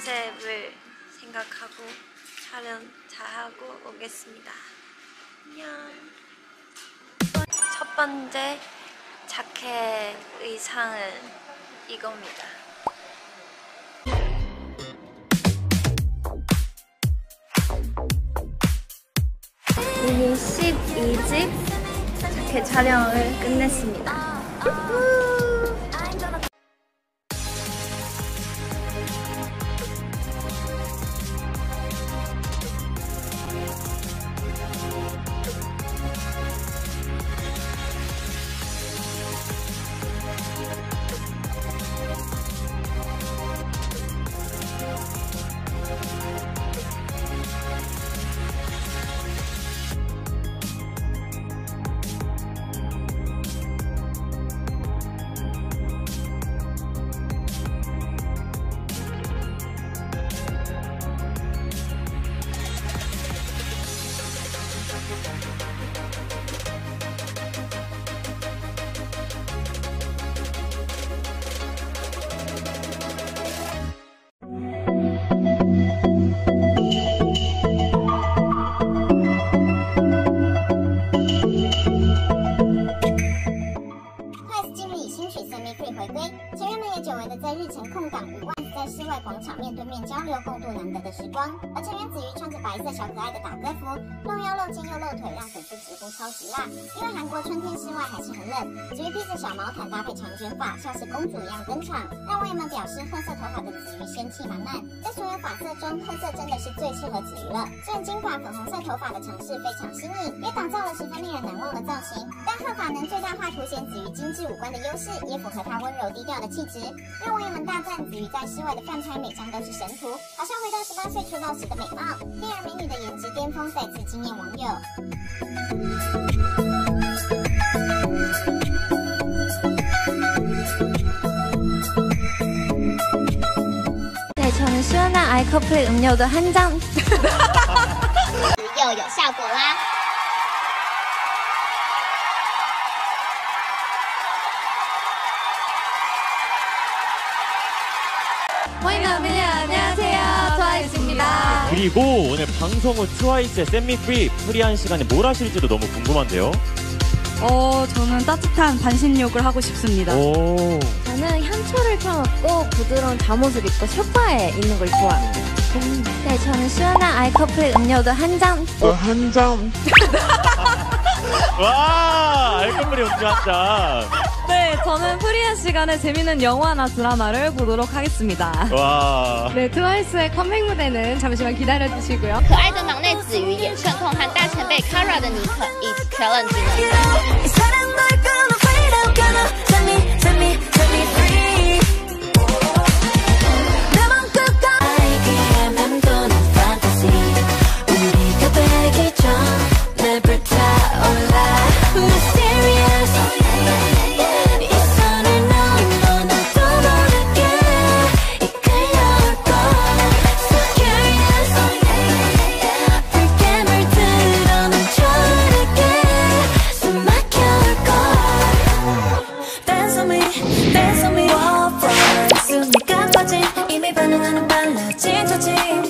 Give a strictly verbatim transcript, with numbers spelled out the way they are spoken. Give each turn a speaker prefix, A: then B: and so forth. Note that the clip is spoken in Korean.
A: 컨셉을 생각하고 촬영 잘하고 오겠습니다. 안녕. 첫 번째 자켓 의상은 이겁니다. 이미 십이 집 자켓 촬영을 끝냈습니다.
B: Semi-Free 回归，成员们也久违的在日前空港与 ONCE 在室外广场面对面交流，共度难得的时光。而成员子瑜穿着白色小可爱的打歌服，露腰露肩又露腿，让粉丝直呼超级辣。因为韩国春天室外还是很冷，子瑜披着小毛毯搭配长卷发，像是公主一样登场，让网友们表示褐色头发的子瑜仙气满满。在所有发色中，褐色真的是最适合子瑜了。虽然金发粉红色头发的尝试非常新颖，也打造了十分令人难忘的造型，但褐发能最大化凸显子瑜精致五官的优势，也符合她温柔低调的气质，让网友们大赞子瑜在室外的饭拍每张都是神图，好像回到十八岁出道时的美貌。天儿美女的颜值巅峰再次惊艳网友。
A: 네, 저는 시원한 아이커플 음료도 한 잔.
B: 又有效果啦！
A: 모이는 미리 안녕하세요, 트와이스입니다.
C: 그리고 오늘 방송 후 트와이스의 쌤미프리 프리한 시간에 뭘 하실지도 너무 궁금한데요.
D: 어, 저는 따뜻한 반신욕을 하고 싶습니다.
C: 오.
A: 저는 향초를 켜놓고 부드러운 잠옷을 입고 소파에 있는 걸 좋아합니다. 네, 저는 시원한 아이커플 음료도 한 잔.
C: 어, 한 잔. 와, 알코올이 음료 한 잔.
D: 네, 저는 프리한 시간에 재밌는 영화나 드라마를 보도록 하겠습니다.
C: 와.
D: 네, 트와이스의 컴백 무대는 잠시만 기다려주시고요.
B: 可爱的脑内子瑜也顺控和大前辈 Kara 的尼克 is challenge。
E: 이미 반응하는 빨라진 처지